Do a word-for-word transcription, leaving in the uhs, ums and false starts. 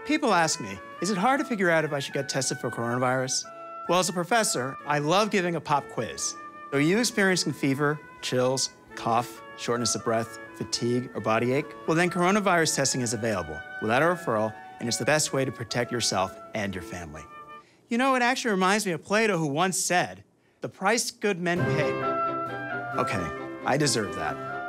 People ask me, is it hard to figure out if I should get tested for coronavirus? Well, as a professor, I love giving a pop quiz. Are you experiencing fever, chills, cough, shortness of breath, fatigue, or body ache? Well, then coronavirus testing is available without a referral, and it's the best way to protect yourself and your family. You know, it actually reminds me of Plato, who once said, "The price good men pay." Okay, I deserve that.